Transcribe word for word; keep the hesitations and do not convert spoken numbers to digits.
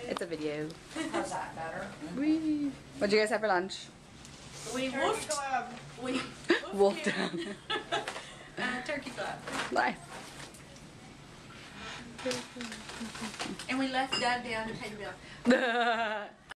It's a video. How's that better? Wee. What'd you guys have for lunch? We wolfed. We Wolf down. uh, turkey flap. Nice. And we left Dad down to pay the bill.